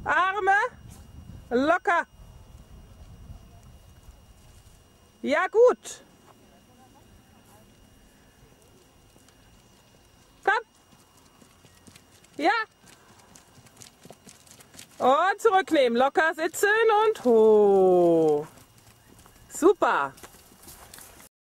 Arme. Locker. Ja, gut. Komm. Ja. Und zurücknehmen. Locker sitzen und hoch. Super.